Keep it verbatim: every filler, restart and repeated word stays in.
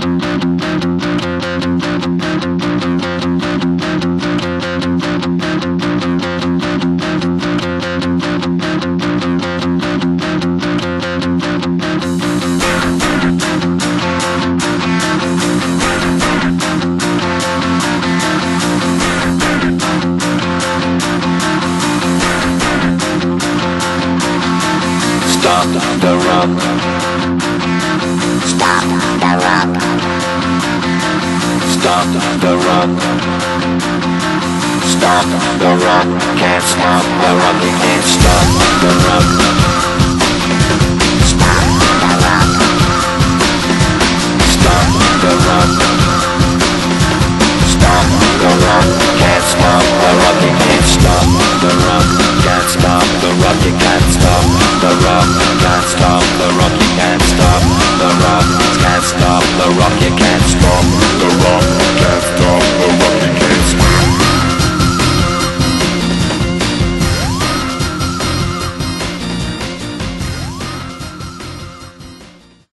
the rock. Stop the rock. Stop the rock. Stop the rock. Can't stop the rock. You can't stop the rock. Stop the rock. Stop the rock. Stop the rock. Can't stop the rock. You can't stop the rock. Can't stop the rock. You can't stop the rock. Can't stop the rock. You can't stop the rock. Can't stop the rock. You can't stop the rock.